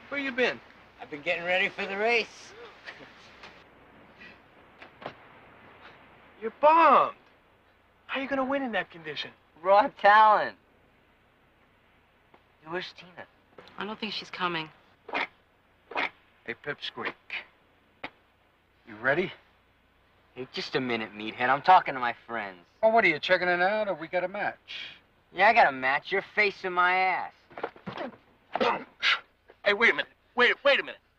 Where you been? I've been getting ready for the race. You're bummed. How you gonna win in that condition? Raw talent. Where's Tina? I don't think she's coming. Hey, Pipsqueak. You ready? Hey, just a minute, meathead. I'm talking to my friends. Oh, what are you, checking it out, or we got a match? Yeah, I got a match. You're facing my ass. Hey, wait a minute. Wait a minute.